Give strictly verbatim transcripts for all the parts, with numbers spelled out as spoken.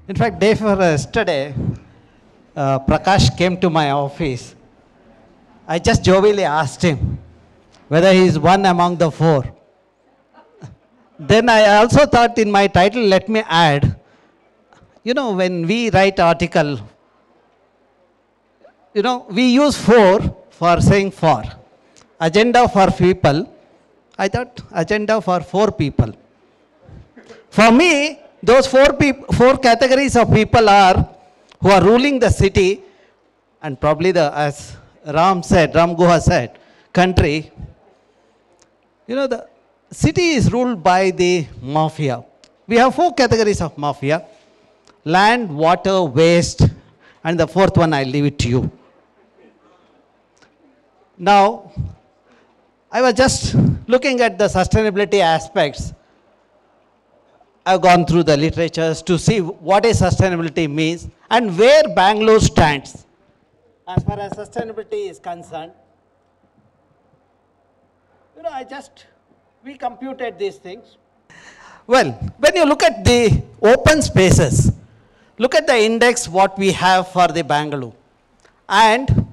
In fact, day before yesterday, uh, Prakash came to my office. I just jovially asked him whether he is one among the four. Then I also thought in my title, let me add, you know, when we write article, you know, we use four for saying for. Agenda for people, I thought agenda for four people. For me, those four, peop four categories of people are who are ruling the city and probably the, as Ram said, Ram Guha said, country. You know, the city is ruled by the mafia. We have four categories of mafia: land, water, waste, and the fourth one, I'll leave it to you. Now, I was just looking at the sustainability aspects. I've gone through the literatures to see what is sustainability means and where Bangalore stands as far as sustainability is concerned. You know, I just, we computed these things. Well, when you look at the open spaces, look at the index what we have for the Bangalore. And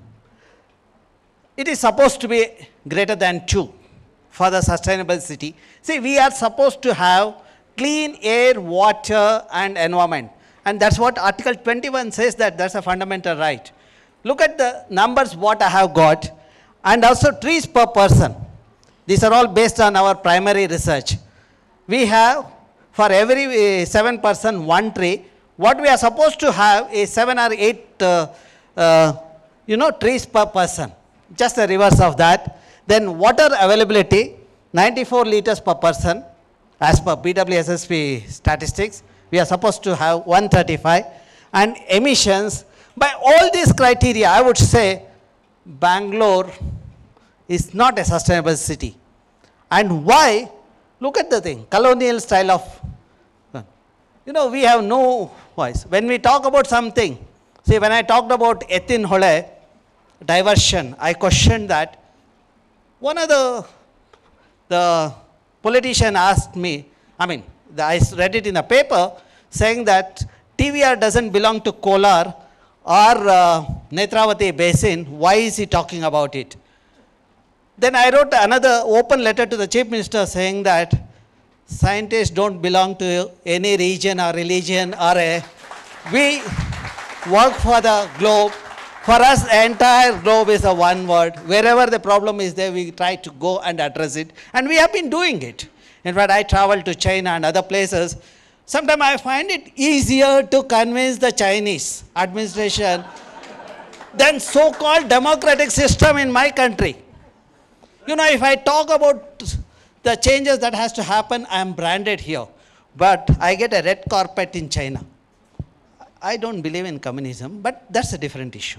it is supposed to be greater than two for the sustainable city. See, we are supposed to have clean air, water, and environment. And that's what Article twenty-one says, that that's a fundamental right. Look at the numbers what I have got, and also trees per person. These are all based on our primary research. We have, for every seven person, one tree. What we are supposed to have is seven or eight, uh, uh, you know, trees per person. Just the reverse of that. Then water availability, ninety-four liters per person. As per B W S S P statistics, we are supposed to have one thirty-five. And emissions, by all these criteria, I would say Bangalore is not a sustainable city. And why? Look at the thing, colonial style of, you know, we have no voice. When we talk about something, see, when I talked about Etin Hole, diversion, I questioned that. One of the, the politician asked me, I mean, the, I read it in a paper, saying that T V R doesn't belong to Kolar or uh, Netravati Basin. Why is he talking about it? Then I wrote another open letter to the Chief Minister saying that scientists don't belong to any region or religion or a, we work for the globe. For us, the entire globe is a one word. Wherever the problem is there, we try to go and address it. And we have been doing it. In fact, I traveled to China and other places. Sometimes I find it easier to convince the Chinese administration than so-called democratic system in my country. You know, if I talk about the changes that has to happen, I am branded here. But I get a red carpet in China. I don't believe in communism, but that's a different issue.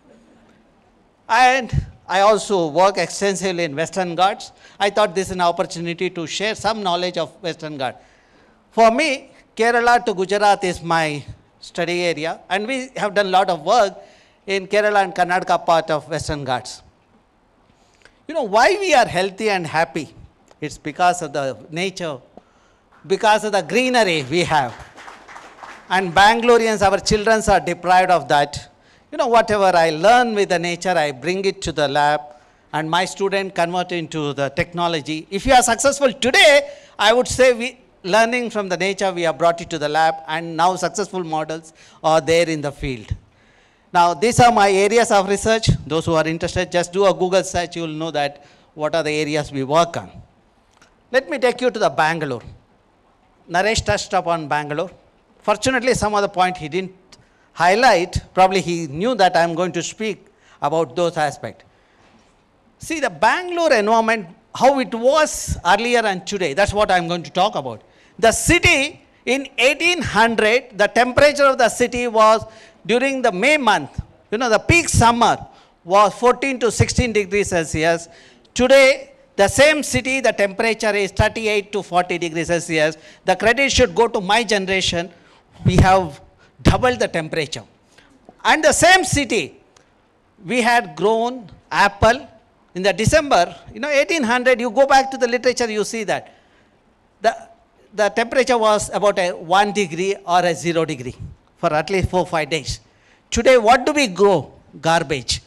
And I also work extensively in Western Ghats. I thought this is an opportunity to share some knowledge of Western Ghats. For me, Kerala to Gujarat is my study area, and we have done a lot of work in Kerala and Karnataka part of Western Ghats. You know, why we are healthy and happy? It's because of the nature, because of the greenery we have. And Bangaloreans, our children are deprived of that. You know, whatever I learn with the nature, I bring it to the lab, and my student convert into the technology. If you are successful today, I would say we, learning from the nature, we have brought it to the lab, and now successful models are there in the field. Now, these are my areas of research. Those who are interested, just do a Google search, you will know that what are the areas we work on. Let me take you to the Bangalore. Naresh touched upon Bangalore. Fortunately, some other point he didn't highlight. Probably he knew that I'm going to speak about those aspects. See, the Bangalore environment, how it was earlier and today, that's what I'm going to talk about. The city, in eighteen hundred, the temperature of the city was, during the May month, you know, the peak summer was fourteen to sixteen degrees Celsius. Today, the same city, the temperature is thirty-eight to forty degrees Celsius. The credit should go to my generation. We have doubled the temperature. And the same city, we had grown apple in the December, you know, eighteen hundred, you go back to the literature, you see that. The the temperature was about a one degree or a zero degree for at least four, five days. Today, what do we grow? Garbage.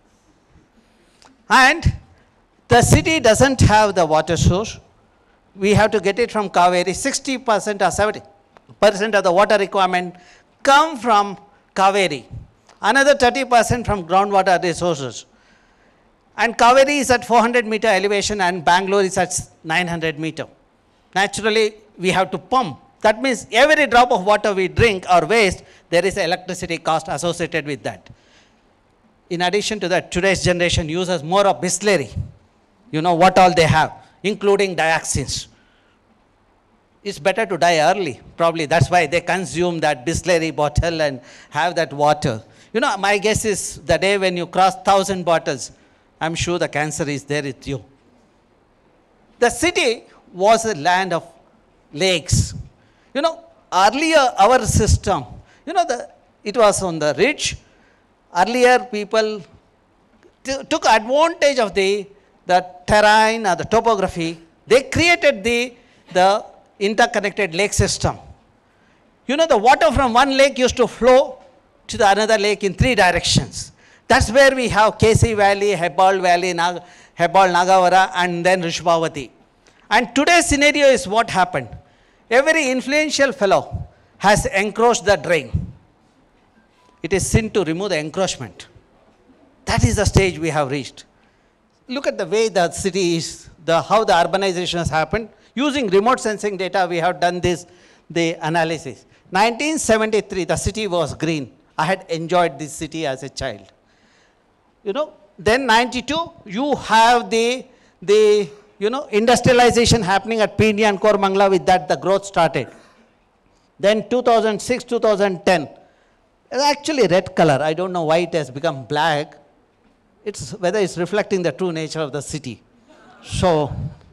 And the city doesn't have the water source. We have to get it from Kaveri. sixty percent or seventy percent of the water requirement come from Kaveri. Another thirty percent from groundwater resources. And Kaveri is at four hundred meter elevation and Bangalore is at nine hundred meter. Naturally, we have to pump. That means every drop of water we drink or waste, there is electricity cost associated with that. In addition to that, today's generation uses more of Bellary. You know what all they have, including dioxins. It's better to die early. Probably that's why they consume that Bellary bottle and have that water. You know, my guess is the day when you cross one thousand bottles, I'm sure the cancer is there with you. The city was a land of lakes. You know, earlier our system, you know, the, it was on the ridge. Earlier people took advantage of the, the terrain or the topography. They created the, the interconnected lake system. You know, the water from one lake used to flow to the another lake in three directions. That's where we have K C Valley, Hebbal Valley, Nag Hebbal, Nagavara, and then Rishbhavati. And today's scenario is what happened. Every influential fellow has encroached the drain. It is sin to remove the encroachment. That is the stage we have reached. Look at the way the city is, the, how the urbanization has happened. Using remote sensing data, we have done this, the analysis. nineteen seventy-three, the city was green. I had enjoyed this city as a child. You know, then ninety-two, you have the, the you know, industrialization happening at P D and Koramangala. With that, the growth started. Then two thousand six, two thousand ten, it's actually red color. I don't know why it has become black. It's whether it's reflecting the true nature of the city. So,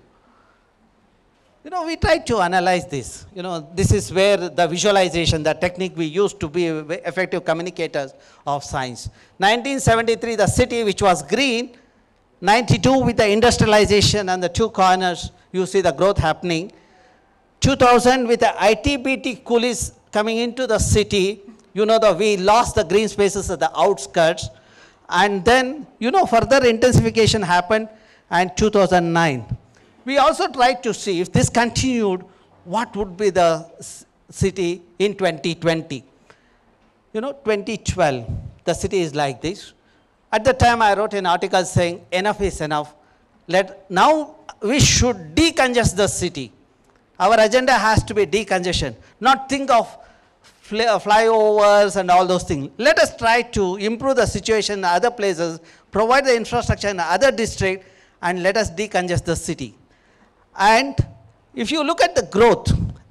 you know, we try to analyze this. You know, this is where the visualization, the technique we use to be effective communicators of science. nineteen seventy-three, the city which was green. ninety-two, with the industrialization and the two corners, you see the growth happening. two thousand, with the I T B T coolies coming into the city, you know, the, we lost the green spaces at the outskirts. And then, you know, further intensification happened, and two thousand nine. We also tried to see if this continued, what would be the city in twenty twenty. You know, twenty twelve, the city is like this. At the time, I wrote an article saying, enough is enough. Let, now we should decongest the city. Our agenda has to be decongestion, not think of fly, flyovers and all those things. Let us try to improve the situation in other places, provide the infrastructure in other districts, and let us decongest the city. And if you look at the growth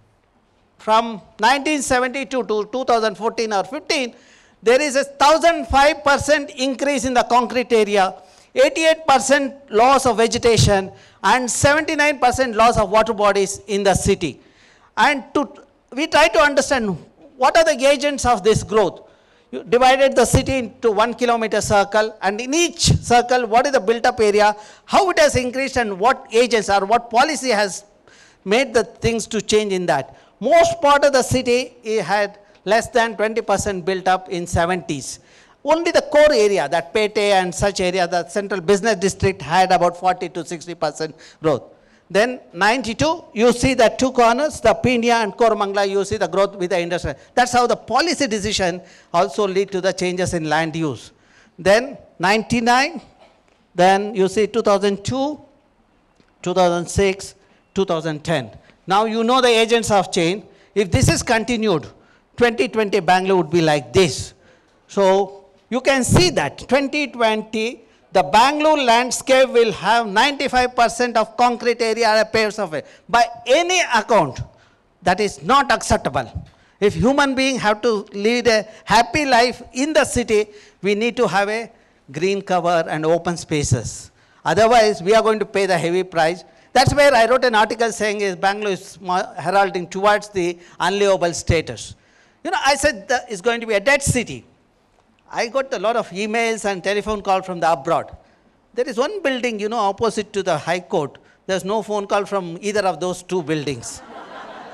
from nineteen seventy-two to two thousand fourteen or fifteen, there is a one thousand five percent increase in the concrete area, eighty-eight percent loss of vegetation, and seventy-nine percent loss of water bodies in the city. And to, we try to understand what are the agents of this growth. You divided the city into one kilometer circle, and in each circle, what is the built up area, how it has increased, and what agents or what policy has made the things to change in that. Most part of the city it had less than twenty percent built up in seventies. Only the core area, that Pete and such area, the central business district, had about forty to sixty percent growth. Then ninety-two, you see the two corners, the Pindia and Koramangala, you see the growth with the industry. That's how the policy decision also lead to the changes in land use. Then ninety-nine, then you see two thousand two, two thousand six, two thousand ten. Now you know the agents of change. If this is continued, twenty twenty Bangalore would be like this. So you can see that twenty twenty, the Bangalore landscape will have ninety-five percent of concrete area or paved surface. By any account, that is not acceptable. If human beings have to lead a happy life in the city, we need to have a green cover and open spaces. Otherwise, we are going to pay the heavy price. That's where I wrote an article saying is Bangalore is heralding towards the unlivable status. You know, I said that it's going to be a dead city. I got a lot of emails and telephone calls from the abroad. There is one building, you know, opposite to the High Court. There's no phone call from either of those two buildings.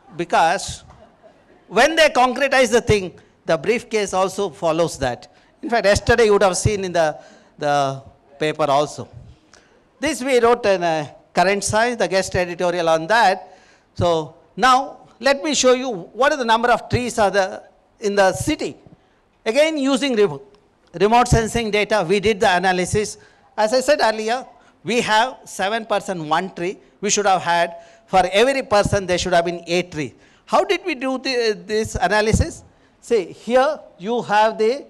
because when they concretize the thing, the briefcase also follows that. In fact, yesterday you would have seen in the, the paper also. This we wrote in a current science, the guest editorial on that. So now let me show you what is the number of trees are the, in the city. Again, using remote, remote sensing data, we did the analysis. As I said earlier, we have seven percent one tree. We should have had, for every person, there should have been eight trees. How did we do the, this analysis? See, here you have the,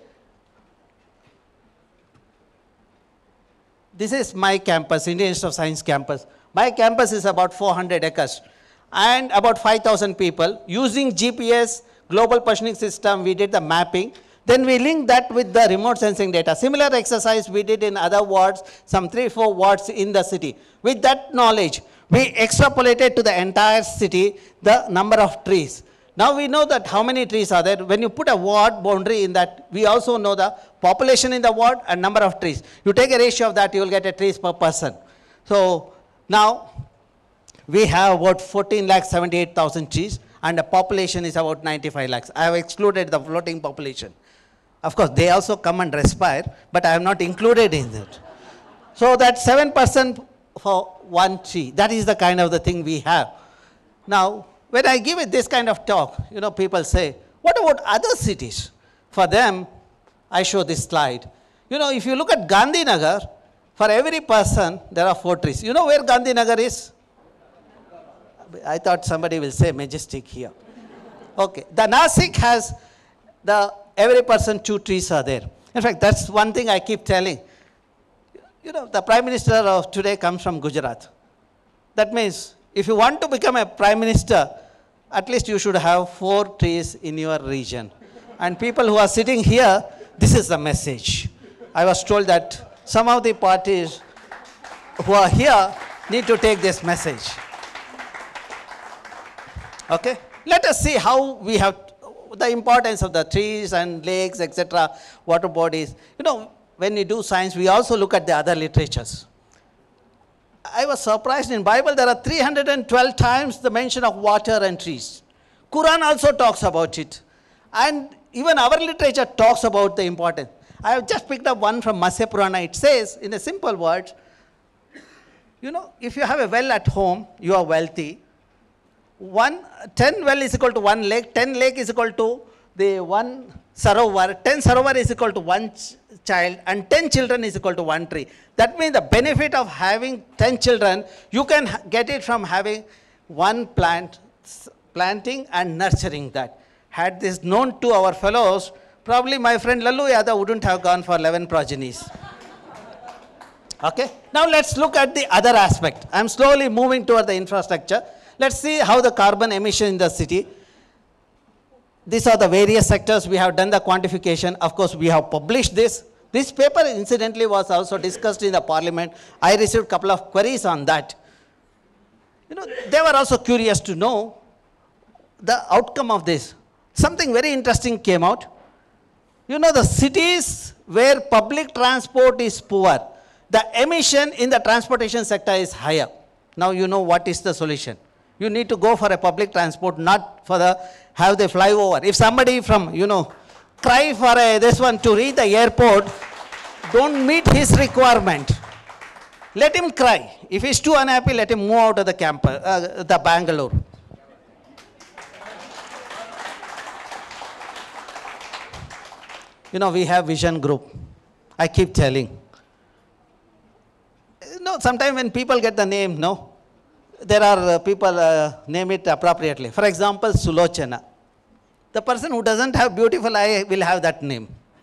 this is my campus, Indian Institute of Science campus. My campus is about four hundred acres and about five thousand people. Using G P S, global positioning system, we did the mapping. Then we linked that with the remote sensing data. Similar exercise we did in other wards, some three, four wards in the city. With that knowledge, we extrapolated to the entire city the number of trees. Now we know that how many trees are there. When you put a ward boundary in that, we also know the population in the ward and number of trees. You take a ratio of that, you will get a trees per person. So now we have about fourteen lakh seventy-eight thousand trees and the population is about ninety-five lakhs. I have excluded the floating population. Of course, they also come and respire, but I have not included in it. So that seven percent for one tree, that is the kind of the thing we have. Now, when I give it this kind of talk, you know, people say, what about other cities? For them, I show this slide. You know, if you look at Gandhinagar, for every person, there are four trees. You know where Gandhinagar is? I thought somebody will say Majestic here. Okay, the Nasik has the every person two trees are there. In fact, that's one thing I keep telling. You know, the Prime Minister of today comes from Gujarat. That means, if you want to become a Prime Minister, at least you should have four trees in your region. And people who are sitting here, this is the message. I was told that some of the parties who are here need to take this message. Okay? Let us see how we have the importance of the trees and lakes, et cetera, water bodies. You know, when we do science, we also look at the other literatures. I was surprised in Bible there are three hundred twelve times the mention of water and trees. Quran also talks about it. And even our literature talks about the importance. I have just picked up one from Matsya Purana. It says, in a simple words, you know, if you have a well at home, you are wealthy. One, ten well is equal to one lake, ten lake is equal to the one sarovar, ten sarovar is equal to one ch child, and ten children is equal to one tree. That means the benefit of having ten children, you can get it from having one plant, planting and nurturing that. Had this known to our fellows, probably my friend Lalu Yadav wouldn't have gone for eleven progenies. Okay? Now let's look at the other aspect. I'm slowly moving toward the infrastructure. Let's see how the carbon emission in the city. These are the various sectors. We have done the quantification. Of course, we have published this. This paper, incidentally, was also discussed in the parliament. I received a couple of queries on that. You know, they were also curious to know the outcome of this. Something very interesting came out. You know, the cities where public transport is poor, the emission in the transportation sector is higher. Now you know what is the solution. You need to go for a public transport, not for the, have the flyover. If somebody from, you know, cry for a, this one to reach the airport, don't meet his requirement. Let him cry. If he's too unhappy, let him move out of the campus, uh, the Bangalore. You know, we have vision group. I keep telling. You know, sometimes when people get the name, no, there are uh, people uh, name it appropriately. For example, Sulochana. The person who doesn't have beautiful eye will have that name.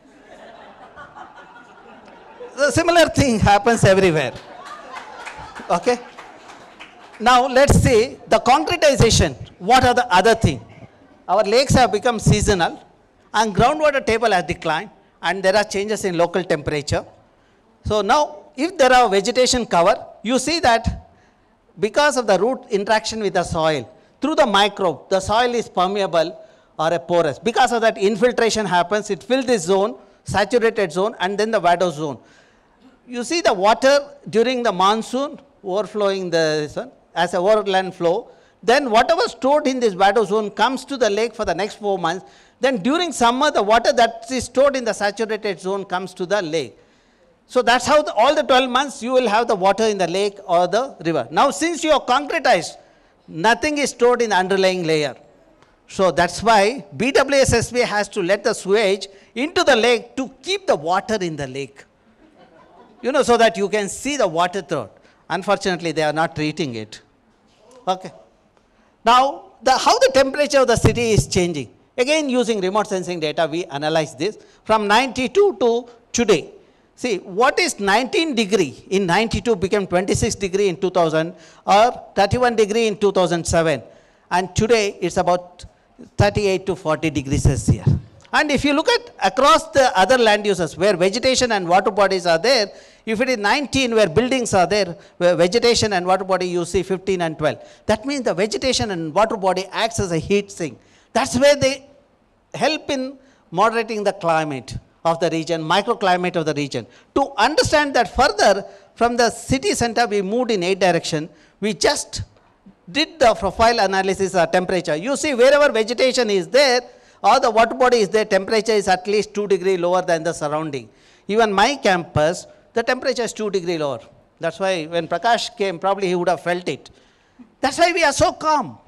The similar thing happens everywhere. Okay? Now let's see the concretization. What are the other things? Our lakes have become seasonal and groundwater table has declined and there are changes in local temperature. So now if there are vegetation cover, you see that because of the root interaction with the soil, through the microbe, the soil is permeable or a porous. Because of that, infiltration happens, it fills this zone, saturated zone, and then the vado zone. You see the water during the monsoon overflowing the sun as a overland flow, Then whatever stored in this Beda zone comes to the lake for the next four months. Then during summer, the water that is stored in the saturated zone comes to the lake. So that's how the, all the twelve months you will have the water in the lake or the river. Now since you have concretized, nothing is stored in the underlying layer. So that's why B W S S B has to let the sewage into the lake to keep the water in the lake. You know, so that you can see the water through. Unfortunately, they are not treating it. Okay. Now, the, how the temperature of the city is changing. Again, using remote sensing data, we analyze this from ninety-two to today. See, what is nineteen degree in ninety-two became twenty-six degree in two thousand or thirty-one degree in two thousand seven. And today, it's about thirty-eight to forty degrees Celsius. And if you look at across the other land uses where vegetation and water bodies are there, if it is nineteen where buildings are there, where vegetation and water body you see fifteen and twelve. That means the vegetation and water body acts as a heat sink. That's where they help in moderating the climate of the region, microclimate of the region. To understand that further, from the city center we moved in eight direction. We just did the profile analysis of temperature. You see wherever vegetation is there, or the water body is there, temperature is at least two degrees lower than the surrounding. Even my campus, the temperature is two degrees lower. That's why when Prakash came, probably he would have felt it. That's why we are so calm.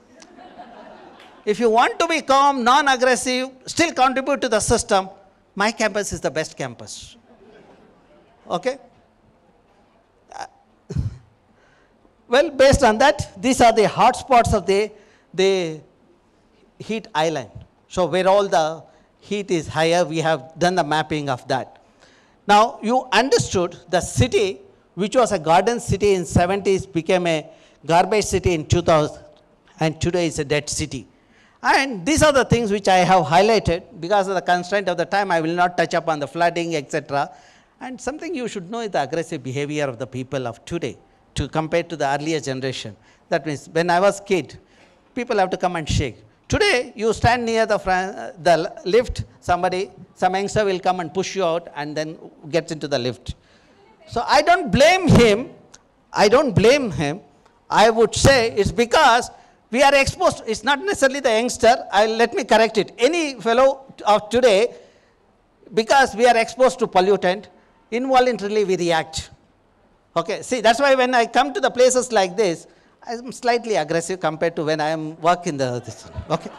If you want to be calm, non-aggressive, still contribute to the system, my campus is the best campus. Okay? Uh, well, based on that, these are the hotspots of the, the heat island. So where all the heat is higher, we have done the mapping of that. Now, you understood the city, which was a garden city in seventies, became a garbage city in two thousand, and today is a dead city. And these are the things which I have highlighted. Because of the constraint of the time, I will not touch upon the flooding, et cetera. And something you should know is the aggressive behavior of the people of today to compare to the earlier generation. That means when I was a kid, people have to come and shake. Today, you stand near the, uh, the lift, somebody, some youngster will come and push you out and then gets into the lift. So I don't blame him. I don't blame him. I would say it's because we are exposed. It's not necessarily the youngster. I'll, let me correct it. Any fellow of today, because we are exposed to pollutant, involuntarily we react. Okay, see, that's why when I come to the places like this, I'm slightly aggressive compared to when I am working the this one. Okay.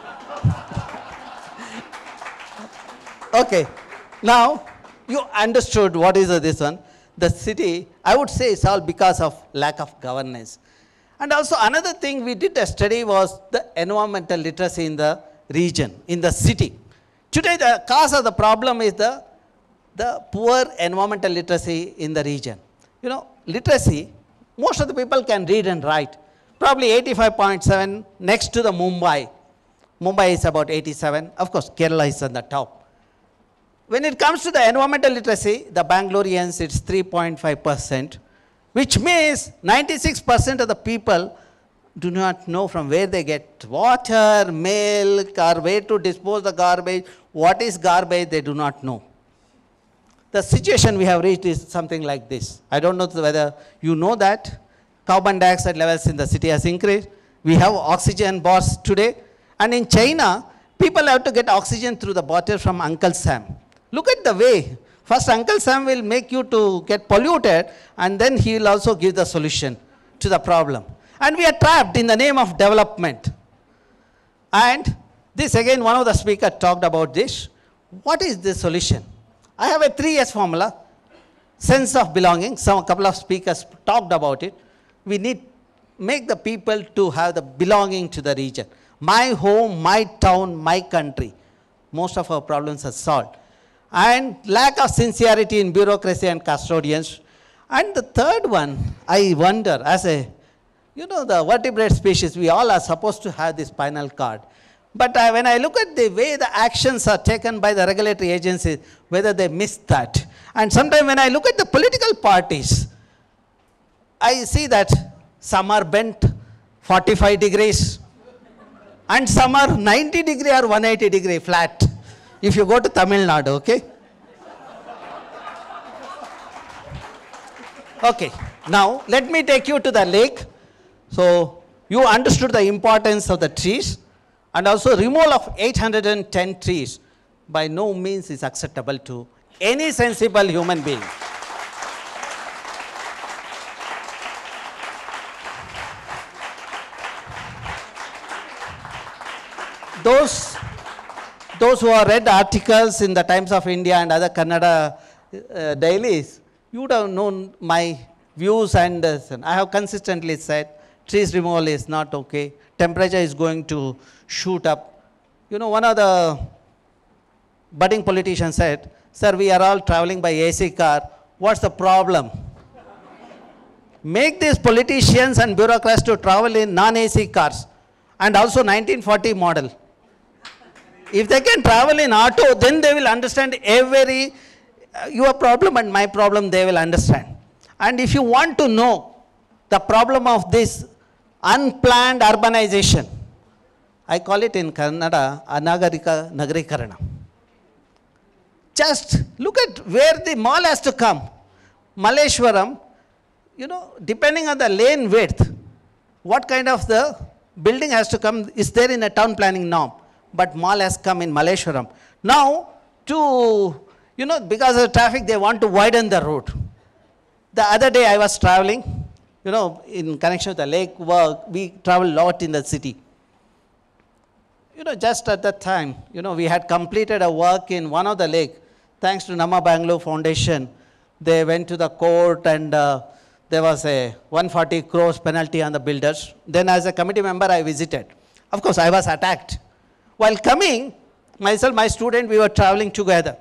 Okay. Now, you understood what is this one. The city, I would say it's all because of lack of governance. And also another thing we did a study was the environmental literacy in the region, in the city. Today, the cause of the problem is the, the poor environmental literacy in the region. You know, literacy, most of the people can read and write. Probably eighty-five point seven next to the Mumbai. Mumbai is about eighty-seven. Of course, Kerala is on the top. When it comes to the environmental literacy, the Bangaloreans, it's three point five percent, which means ninety-six percent of the people do not know from where they get water, milk, or where to dispose the garbage. What is garbage, they do not know. The situation we have reached is something like this. I don't know whether you know that. Carbon dioxide levels in the city has increased. We have oxygen bars today. And in China, people have to get oxygen through the bottle from Uncle Sam. Look at the way. First, Uncle Sam will make you to get polluted, and then he will also give the solution to the problem. And we are trapped in the name of development. And this, again, one of the speakers talked about this. What is the solution? I have a three S formula. Sense of belonging. Some, a couple of speakers talked about it. We need make the people to have the belonging to the region. My home, my town, my country. Most of our problems are solved. And lack of sincerity in bureaucracy and custodians. And the third one, I wonder, as a, you know, the vertebrate species, we all are supposed to have this spinal cord. But I, when I look at the way the actions are taken by the regulatory agencies, whether they miss that. And sometimes when I look at the political parties, I see that some are bent forty-five degrees and some are ninety degree or one hundred eighty degree flat. If you go to Tamil Nadu, okay? Okay, now let me take you to the lake. So You understood the importance of the trees, and also removal of eight hundred ten trees by no means is acceptable to any sensible human being. Those, those who have read articles in the Times of India and other Kannada uh, dailies, you would have known my views, and uh, I have consistently said trees removal is not okay. Temperature is going to shoot up. You know, one of the budding politicians said, sir, we are all traveling by A C car. What's the problem? Make these politicians and bureaucrats to travel in non-A C cars, and also nineteen forty model. If they can travel in auto, then they will understand every, uh, your problem and my problem they will understand. And if you want to know the problem of this unplanned urbanization, I call it in Kannada, anagarika nagarikarana. Just look at where the mall has to come. Malleshwaram, you know, depending on the lane width, what kind of the building has to come is there in a town planning norm. But mall has come in Malleshwaram. Now, to, you know, because of traffic, they want to widen the road. The other day I was traveling, you know, in connection with the lake work, we travel a lot in the city. You know, just at that time, you know, we had completed a work in one of the lake. Thanks to Nama Bangalore Foundation, they went to the court, and uh, there was a one hundred forty crores penalty on the builders. Then as a committee member, I visited. Of course, I was attacked. While coming, myself, my student, we were traveling together.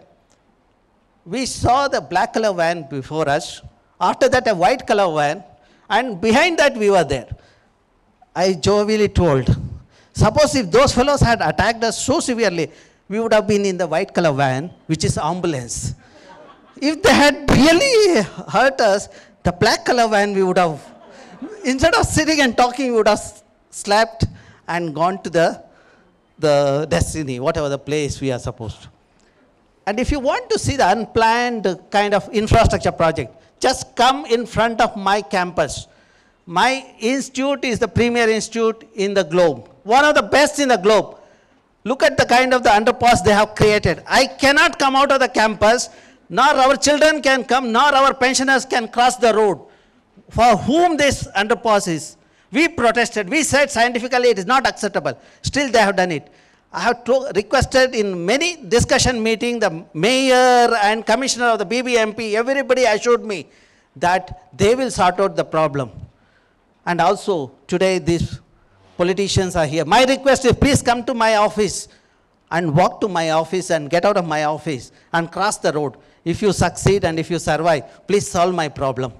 We saw the black color van before us. After that, a white color van. And behind that, we were there. I jovially told, suppose if those fellows had attacked us so severely, we would have been in the white color van, which is ambulance. If they had really hurt us, the black color van, we would have, instead of sitting and talking, we would have slapped and gone to the the destiny, whatever the place we are supposed to. And if you want to see the unplanned kind of infrastructure project, just come in front of my campus. My institute is the premier institute in the globe, one of the best in the globe. Look at the kind of the underpass they have created. I cannot come out of the campus, nor our children can come, nor our pensioners can cross the road. For whom this underpass is? We protested. We said scientifically it is not acceptable. Still they have done it. I have to requested in many discussion meetings, the mayor and commissioner of the B B M P, everybody assured me that they will sort out the problem. And also today these politicians are here. My request is please come to my office and walk to my office and get out of my office and cross the road. If you succeed and if you survive, please solve my problem.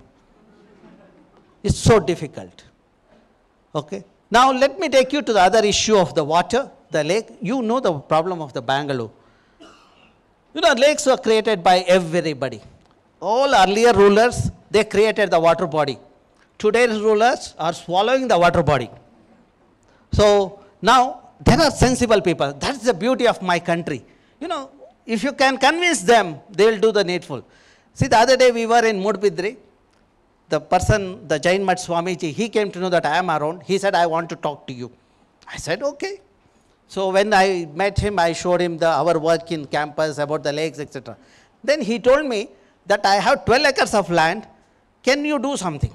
It's so difficult. Okay. Now let me take you to the other issue of the water, the lake. You know the problem of the Bangalore. You know, lakes were created by everybody. All earlier rulers, they created the water body. Today's rulers are swallowing the water body. So now there are sensible people. That's the beauty of my country. You know, if you can convince them, they will do the needful. See, the other day we were in Mudbidri. The person, the Jain Mat Swamiji, he came to know that I am around. He said, I want to talk to you. I said, okay. So when I met him, I showed him the, our work in campus about the lakes, et cetera. Then he told me that I have twelve acres of land. Can you do something?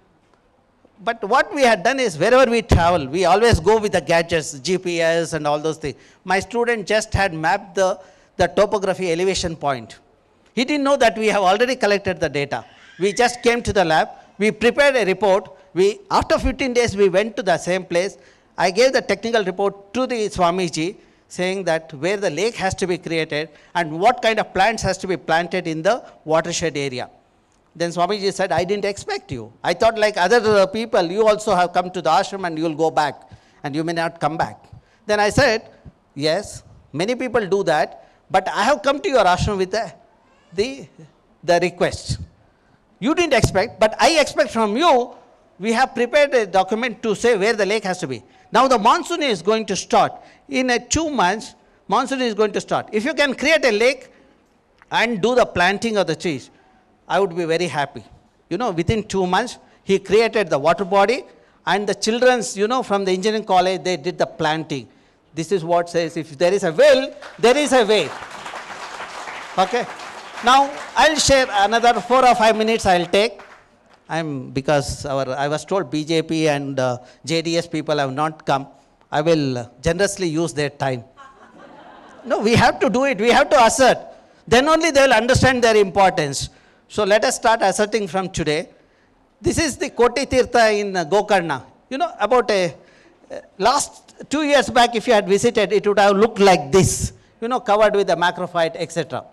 But what we had done is, wherever we travel, we always go with the gadgets, G P S and all those things. My student just had mapped the, the topography elevation point. He didn't know that we have already collected the data. We just came to the lab, we prepared a report. We, after fifteen days, we went to the same place. I gave the technical report to the Swamiji, saying that where the lake has to be created and what kind of plants has to be planted in the watershed area. Then Swamiji said, I didn't expect you. I thought like other people, you also have come to the ashram and you will go back and you may not come back. Then I said, yes, many people do that, but I have come to your ashram with the, the, the request. You didn't expect, but I expect from you, we have prepared a document to say where the lake has to be. Now the monsoon is going to start. In a two months, monsoon is going to start. If you can create a lake and do the planting of the trees, I would be very happy. You know, within two months, he created the water body And the children's, you know, from the engineering college, they did the planting. This is what says, if there is a will, there is a way. Okay. Now, I'll share another four or five minutes I'll take. I'm, because our, I was told B J P and uh, J D S people have not come. I will generously use their time. No, we have to do it. We have to assert. Then only they will understand their importance. So let us start asserting from today. This is the Koti Tirtha in uh, Gokarna. You know, about a, uh, last two years back, if you had visited, it would have looked like this. You know, covered with the macrophyte, et cetera.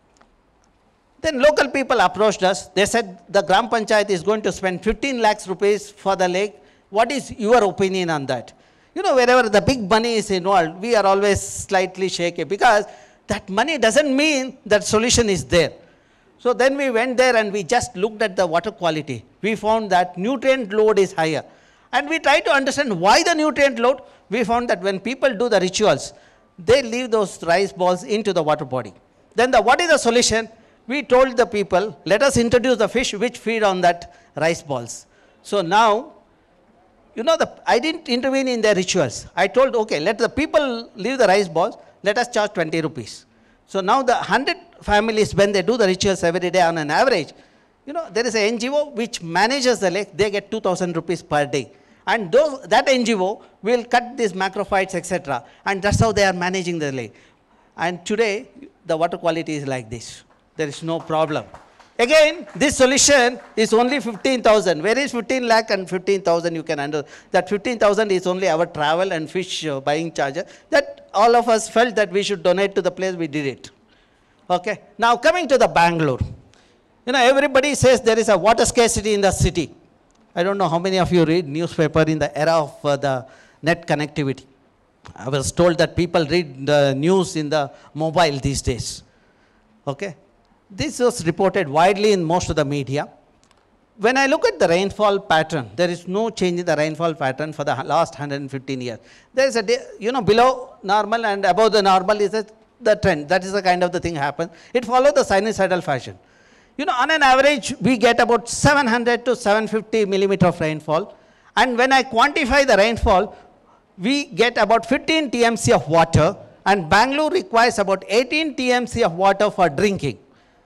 Then local people approached us. They said the Gram Panchayat is going to spend fifteen lakhs rupees for the lake. What is your opinion on that? You know, wherever the big money is involved, we are always slightly shaky because that money doesn't mean that solution is there. So then we went there and we just looked at the water quality. We found that nutrient load is higher. And we tried to understand why the nutrient load. We found that when people do the rituals, they leave those rice balls into the water body. Then the, what is the solution? We told the people, let us introduce the fish which feed on that rice balls. So now, you know, the, I didn't intervene in their rituals. I told, okay, let the people leave the rice balls, let us charge twenty rupees. So now the one hundred families, when they do the rituals every day on an average, you know, there is an N G O which manages the lake, they get two thousand rupees per day. And those, that N G O will cut these macrophytes, et cetera. And that's how they are managing the lake. And today, the water quality is like this. There is no problem. Again, this solution is only fifteen thousand. Where is fifteen lakh and fifteen thousand you can handle? That fifteen thousand is only our travel and fish uh, buying charge. That all of us felt that we should donate to the place, we did it. Okay. Now coming to the Bangalore. You know, everybody says there is a water scarcity in the city. I don't know how many of you read newspaper in the era of uh, the net connectivity. I was told that people read the news in the mobile these days. Okay. This was reported widely in most of the media. When I look at the rainfall pattern, there is no change in the rainfall pattern for the last one hundred fifteen years. There is a, you know, below normal and above the normal is a, the trend. That is the kind of the thing happens. It follows the sinusoidal fashion. You know, on an average, we get about seven hundred to seven hundred fifty millimeter of rainfall. And when I quantify the rainfall, we get about fifteen T M C of water. And Bangalore requires about eighteen T M C of water for drinking.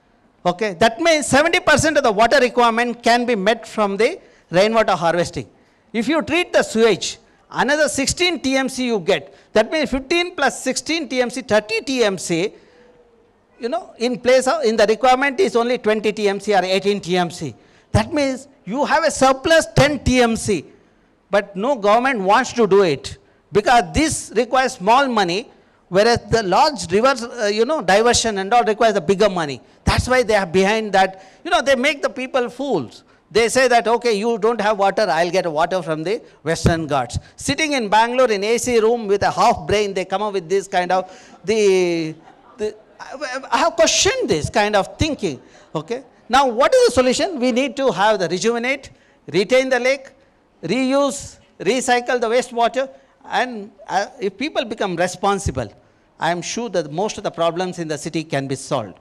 Okay, that means seventy percent of the water requirement can be met from the rainwater harvesting. If you treat the sewage, another sixteen T M C you get. That means fifteen plus sixteen T M C, thirty T M C, you know, in place of, in the requirement is only twenty T M C or eighteen T M C. That means you have a surplus ten T M C. But no government wants to do it because this requires small money. Whereas the large rivers, uh, you know, diversion and all requires the bigger money. That's why they are behind that. You know, they make the people fools. They say that, okay, you don't have water, I'll get water from the Western Ghats. Sitting in Bangalore in A C room with a half brain, they come up with this kind of, the, the I have questioned this kind of thinking. Okay. Now, what is the solution? We need to have the rejuvenate, retain the lake, reuse, recycle the wastewater. And uh, if people become responsible, I am sure that most of the problems in the city can be solved.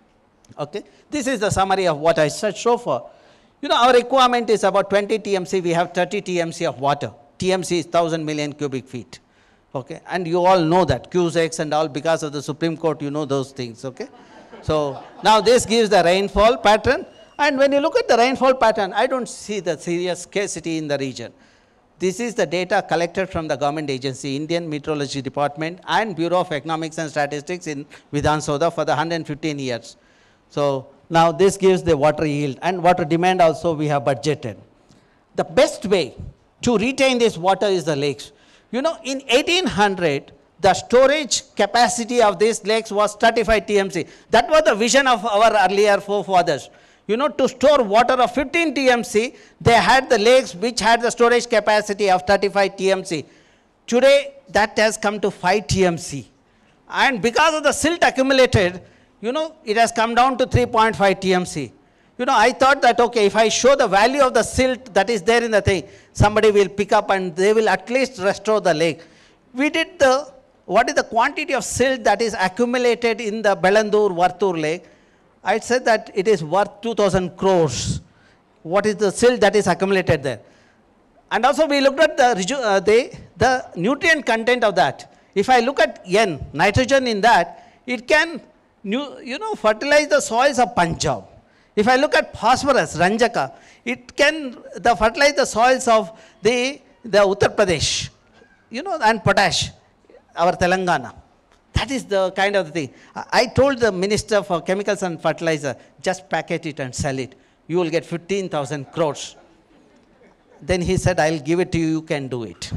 Okay. This is the summary of what I said so far. You know, our requirement is about twenty T M C. We have thirty T M C of water. T M C is one thousand million cubic feet. Okay. And you all know that, Q-X and all, because of the Supreme Court, you know those things. Okay. So now this gives the rainfall pattern. And when you look at the rainfall pattern, I don't see the serious scarcity in the region. This is the data collected from the government agency, Indian Meteorology Department and Bureau of Economics and Statistics in Vidhan Soda for the one hundred fifteen years. So now this gives the water yield and water demand also we have budgeted. The best way to retain this water is the lakes. You know, in eighteen hundred, the storage capacity of these lakes was thirty-five T M C. That was the vision of our earlier forefathers. You know, to store water of fifteen T M C, they had the lakes which had the storage capacity of thirty-five T M C. Today, that has come to five T M C. And because of the silt accumulated, you know, it has come down to three point five T M C. You know, I thought that, okay, if I show the value of the silt that is there in the thing, somebody will pick up and they will at least restore the lake. We did the, what is the quantity of silt that is accumulated in the Belandur, Vartur lake? I said that it is worth two thousand crores. What is the silt that is accumulated there? And also we looked at the, uh, the, the nutrient content of that. If I look at N, nitrogen in that, it can new, you know, fertilize the soils of Punjab. If I look at phosphorus, Ranjaka, it can the fertilize the soils of the, the Uttar Pradesh, you know, and potash, our Telangana. That is the kind of thing. I told the Minister for Chemicals and Fertilizer, just packet it and sell it. You will get fifteen thousand crores. Then he said, I'll give it to you, you can do it.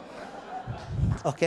Okay.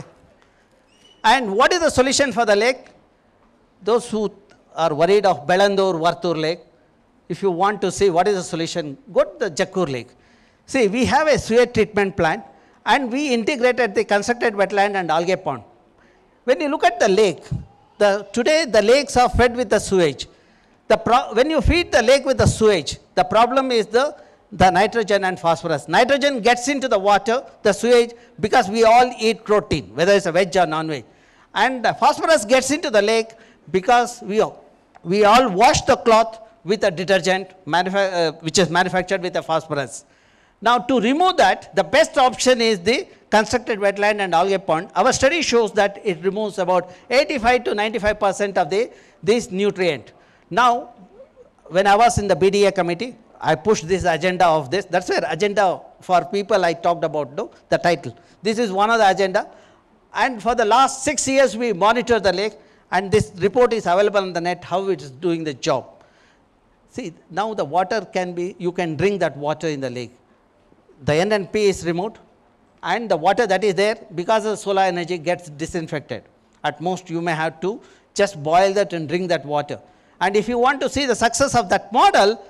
And what is the solution for the lake? Those who are worried of Belandur, Vartur Lake, if you want to see what is the solution, go to the Jakkur Lake. See, we have a sewage treatment plant and we integrated the constructed wetland and algae pond. When you look at the lake, the, today the lakes are fed with the sewage. The pro when you feed the lake with the sewage, the problem is the, the nitrogen and phosphorus. Nitrogen gets into the water, the sewage, because we all eat protein, whether it's a veg or non-veg. And the phosphorus gets into the lake because we all, we all wash the cloth with a detergent uh, which is manufactured with a phosphorus. Now to remove that, the best option is the constructed wetland and algae pond. Our study shows that it removes about eighty-five to ninety-five percent of the, this nutrient. Now, when I was in the B D A committee, I pushed this agenda of this. That's where agenda for people I talked about, no? The title. This is one of the agenda. And for the last six years, we monitor the lake. And this report is available on the net, how it is doing the job. See, now the water can be, you can drink that water in the lake. The N and P is removed. And the water that is there, because of solar energy, gets disinfected. At most, you may have to just boil that and drink that water. And if you want to see the success of that model,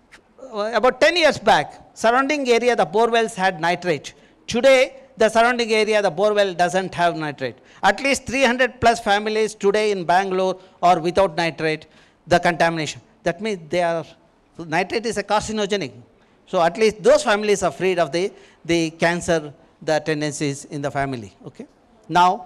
about ten years back, surrounding area, the borewells had nitrate. Today, the surrounding area, the borewell doesn't have nitrate. At least three hundred plus families today in Bangalore are without nitrate, the contamination. That means they are, so nitrate is a carcinogenic. So at least those families are freed of the, the cancer, the tendencies in the family. Okay. Now,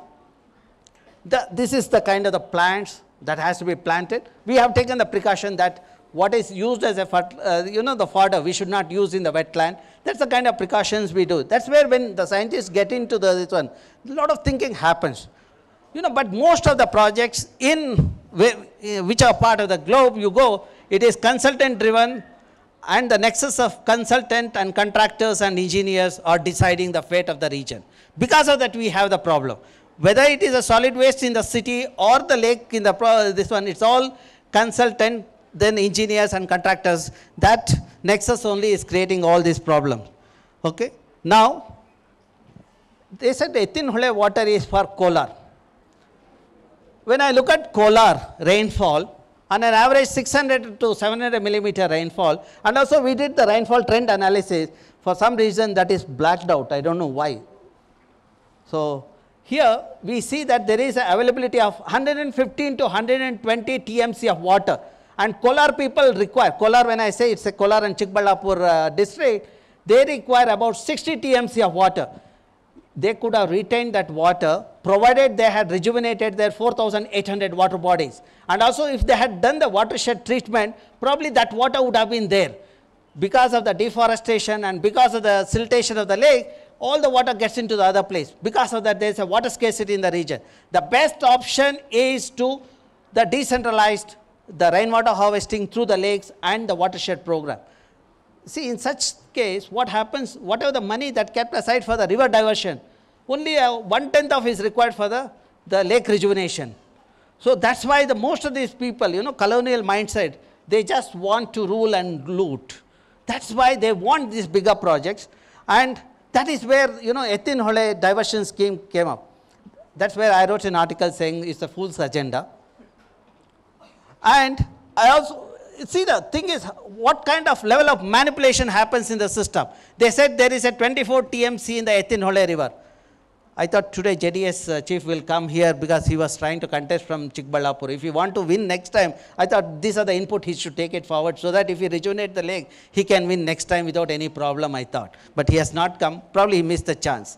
the, this is the kind of the plants that has to be planted. We have taken the precaution that what is used as a, uh, you know, the fodder, we should not use in the wetland. That's the kind of precautions we do. That's where when the scientists get into the, this one, a lot of thinking happens. You know, but most of the projects in which are part of the globe you go, it is consultant driven, and the nexus of consultant and contractors and engineers are deciding the fate of the region. Because of that, we have the problem. Whether it is a solid waste in the city or the lake in the, pro this one, it's all consultant, then engineers and contractors. That nexus only is creating all these problems. Okay. Now, they said Ethinhole water is for Kolar. When I look at Kolar rainfall, on an average six hundred to seven hundred millimeter rainfall, and also we did the rainfall trend analysis. For some reason that is blacked out, I don't know why. So here we see that there is an availability of one hundred fifteen to one hundred twenty T M C of water, and Kolar people require, Kolar when I say it's a Kolar and Chikballapur uh, district, they require about sixty T M C of water. They could have retained that water provided they had rejuvenated their four thousand eight hundred water bodies. And also if they had done the watershed treatment, probably that water would have been there. Because of the deforestation and because of the siltation of the lake, all the water gets into the other place. Because of that, there is a water scarcity in the region. The best option is to the decentralized, the rainwater harvesting through the lakes and the watershed program. See, in such case, what happens, whatever the money that kept aside for the river diversion, only uh, one-tenth of is required for the, the lake rejuvenation. So that's why the most of these people, you know, colonial mindset, they just want to rule and loot. That's why they want these bigger projects. And that is where, you know, Ethinhole diversion scheme came up. That's where I wrote an article saying it's a fool's agenda. And I also, see, the thing is, what kind of level of manipulation happens in the system? They said there is a twenty-four T M C in the Ethinhole river. I thought today J D S uh, chief will come here because he was trying to contest from Chikballapur. If he want to win next time, I thought these are the input, he should take it forward so that if he rejuvenate the lake, he can win next time without any problem, I thought. But he has not come, probably he missed the chance.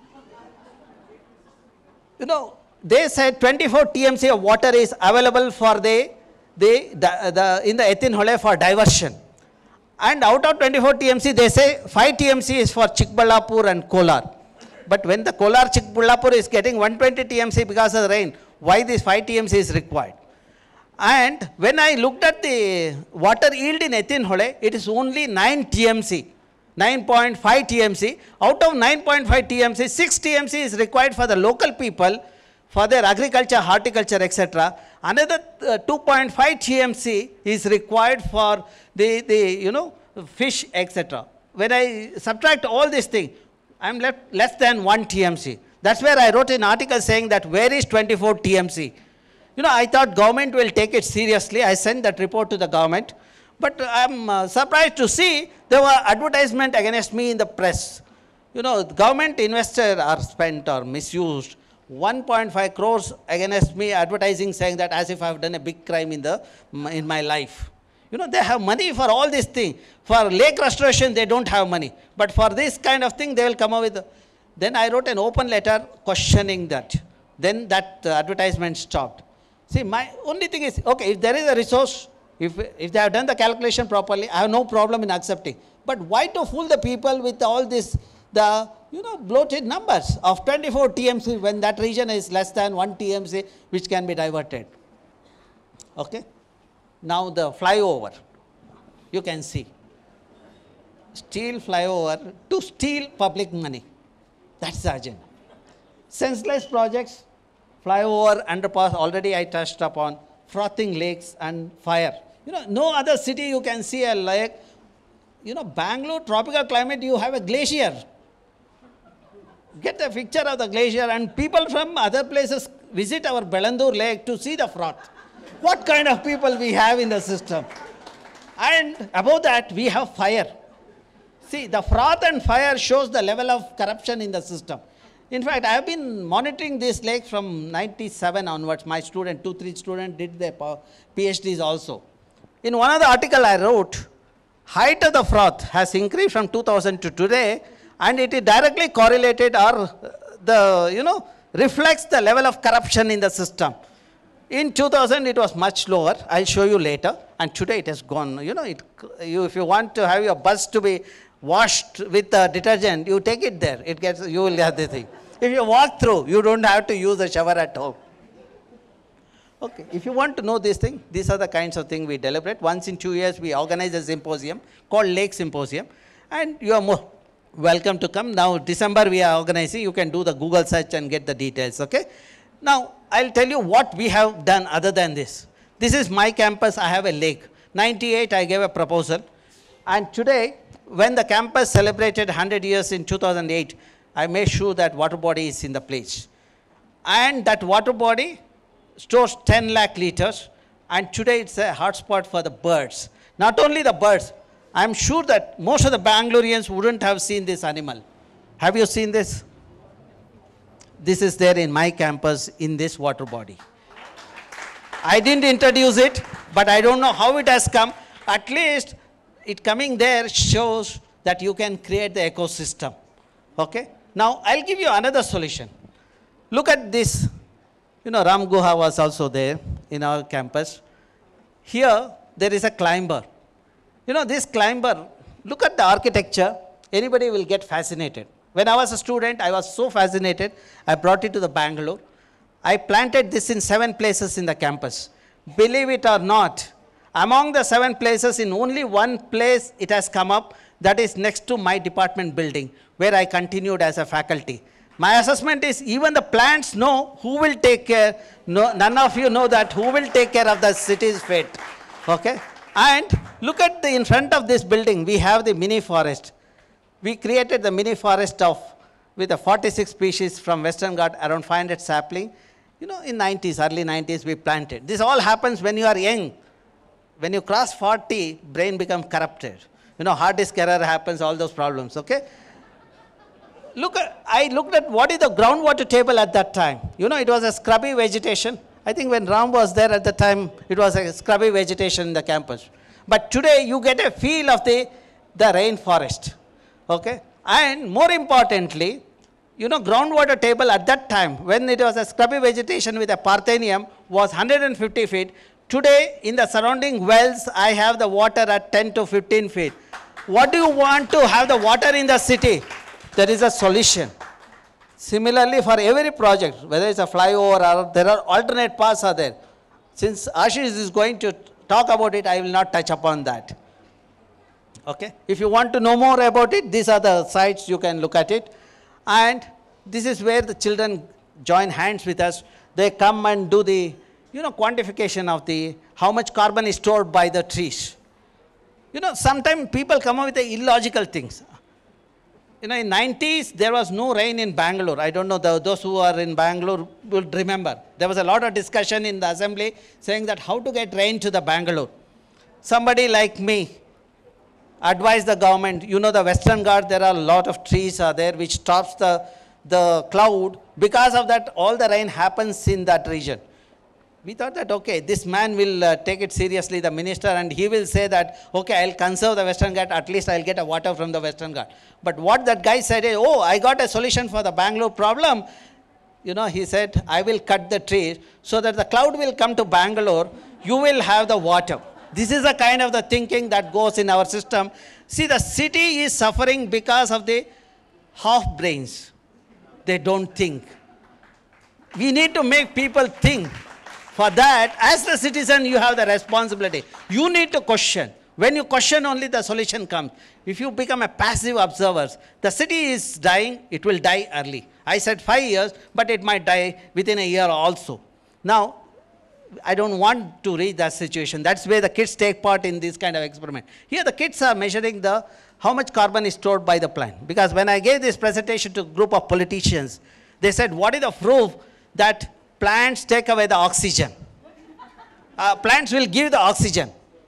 You know, they said twenty-four T M C of water is available for the, the, the, the in the Ethinhole for diversion. And out of twenty-four T M C, they say five T M C is for Chikballapur and Kolar. But when the Kolar Chikballapur is getting one hundred twenty T M C because of the rain, why this five T M C is required? And when I looked at the water yield in Ethinhole, it is only nine T M C, nine point five T M C. Out of nine point five T M C, six T M C is required for the local people, for their agriculture, horticulture, et cetera. Another uh, two point five T M C is required for the, the you know, fish, et cetera. When I subtract all these things, I am left less than one T M C. That's where I wrote an article saying that where is twenty-four T M C? You know, I thought government will take it seriously. I sent that report to the government. But I'm uh, surprised to see there were advertisements against me in the press. You know, government investors are spent or misused one point five crores against me, advertising saying that as if I've done a big crime in, the, in my life. You know, they have money for all these things. For lake restoration, they don't have money. But for this kind of thing, they will come up with. Then I wrote an open letter questioning that. Then that uh, advertisement stopped. See, my only thing is, okay, if there is a resource, if, if they have done the calculation properly, I have no problem in accepting. But why to fool the people with all this, the, you know, bloated numbers of twenty-four T M C when that region is less than one T M C, which can be diverted. Okay. Now the flyover, you can see. Steal flyover to steal public money. That's the agenda. Senseless projects, flyover, underpass, already I touched upon, frothing lakes and fire. You know, no other city you can see a lake. You know, Bangalore, tropical climate, you have a glacier. Get a picture of the glacier and people from other places visit our Bellandur lake to see the froth. What kind of people we have in the system? And above that, we have fire. See, the froth and fire shows the level of corruption in the system. In fact, I have been monitoring this lake from ninety-seven onwards. My student, two, three students did their PhDs also. In one of the articles I wrote, height of the froth has increased from two thousand to today, and it is directly correlated or the, you know, reflects the level of corruption in the system. In two thousand, it was much lower. I'll show you later. And today it has gone. You know, it, you, if you want to have your bus to be washed with uh, detergent, you take it there. It gets, you will have the thing. If you walk through, you don't have to use a shower at home. Okay, if you want to know this thing, these are the kinds of things we deliberate. Once in two years, we organize a symposium called Lake Symposium. And you are more welcome to come. Now, December we are organizing. You can do the Google search and get the details, okay? Now, I'll tell you what we have done other than this. This is my campus. I have a lake. ninety-eight, I gave a proposal. And today, when the campus celebrated one hundred years in two thousand eight, I made sure that water body is in the place. And that water body stores ten lakh liters. And today, it's a hotspot for the birds. Not only the birds, I'm sure that most of the Bangaloreans wouldn't have seen this animal. Have you seen this? This is there in my campus in this water body. I didn't introduce it, but I don't know how it has come. At least it coming there shows that you can create the ecosystem. Okay? Now, I'll give you another solution. Look at this. You know, Ram Guha was also there in our campus. Here, there is a climber. You know, this climber, look at the architecture. Anybody will get fascinated. When I was a student, I was so fascinated, I brought it to the Bangalore. I planted this in seven places in the campus. Believe it or not, among the seven places, in only one place it has come up, that is next to my department building, where I continued as a faculty. My assessment is even the plants know who will take care. No, none of you know that who will take care of the city's fate. Okay? And look at the in front of this building, we have the mini forest. We created the mini forest of, with the forty-six species from Western Ghat, around five hundred sapling. You know, in nineties, early nineties, we planted. This all happens when you are young. When you cross forty, brain becomes corrupted. You know, hard disk error happens, all those problems, okay? Look at, I looked at what is the groundwater table at that time. You know, it was a scrubby vegetation. I think when Ram was there at the time, it was a scrubby vegetation in the campus. But today, you get a feel of the, the rainforest. Okay? And more importantly, you know, groundwater table at that time, when it was a scrubby vegetation with a Parthenium, was one hundred fifty feet. Today, in the surrounding wells, I have the water at ten to fifteen feet. What do you want to have the water in the city? There is a solution. Similarly, for every project, whether it's a flyover or there are alternate paths are there. Since Ashish is going to talk about it, I will not touch upon that. Okay? If you want to know more about it, these are the sites you can look at it. And this is where the children join hands with us. They come and do the, you know, quantification of the, how much carbon is stored by the trees. You know, sometimes people come up with the illogical things. You know, in nineties, there was no rain in Bangalore. I don't know, the, those who are in Bangalore will remember. There was a lot of discussion in the assembly saying that how to get rain to the Bangalore. Somebody like me advised the government, you know, the Western Ghat, there are a lot of trees are there which stops the, the cloud. Because of that, all the rain happens in that region. We thought that, okay, this man will uh, take it seriously, the minister, and he will say that, okay, I'll conserve the Western Ghat, at least I'll get a water from the Western Ghat. But what that guy said is, oh, I got a solution for the Bangalore problem. You know, he said, I will cut the trees so that the cloud will come to Bangalore, you will have the water. This is the kind of the thinking that goes in our system. See, the city is suffering because of the half brains. They don't think. We need to make people think. For that, as the citizen, you have the responsibility. You need to question. When you question, only the solution comes. If you become a passive observer, the city is dying, it will die early. I said five years, but it might die within a year also. Now, I don't want to reach that situation. That's where the kids take part in this kind of experiment. Here the kids are measuring the how much carbon is stored by the plant. Because when I gave this presentation to a group of politicians, they said, what is the proof that plants take away the oxygen? Uh, plants will give the oxygen.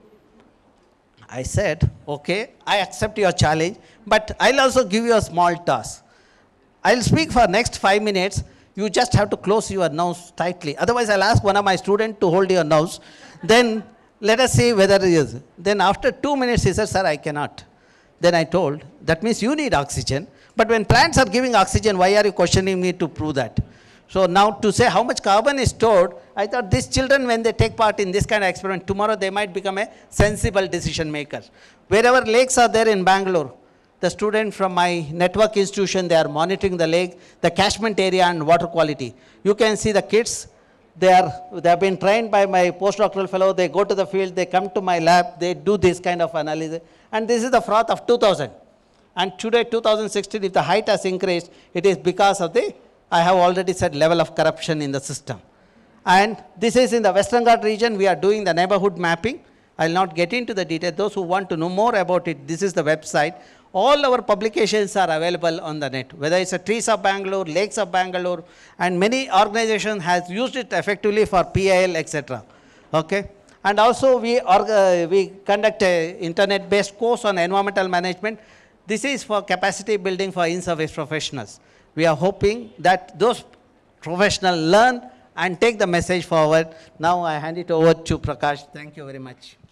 I said, okay, I accept your challenge, but I'll also give you a small task. I'll speak for next five minutes. You just have to close your nose tightly. Otherwise, I'll ask one of my students to hold your nose. Then let us see whether it is. Then after two minutes, he said, sir, I cannot. Then I told, that means you need oxygen. But when plants are giving oxygen, why are you questioning me to prove that? So now to say how much carbon is stored, I thought these children, when they take part in this kind of experiment, tomorrow they might become a sensible decision makers. Wherever lakes are there in Bangalore, the student from my network institution, they are monitoring the lake, the catchment area and water quality. You can see the kids, they, are, they have been trained by my postdoctoral fellow, they go to the field, they come to my lab, they do this kind of analysis. And this is the froth of two thousand. And today, two thousand sixteen, if the height has increased, it is because of the, I have already said, level of corruption in the system. And this is in the Western Ghat region, we are doing the neighborhood mapping. I will not get into the detail. Those who want to know more about it, this is the website. All our publications are available on the net, whether it's a Trees of Bangalore, Lakes of Bangalore, and many organizations have used it effectively for P I L, et cetera. Okay? And also we, uh, we conduct an internet-based course on environmental management. This is for capacity building for in-service professionals. We are hoping that those professionals learn and take the message forward. Now I hand it over to Prakash. Thank you very much.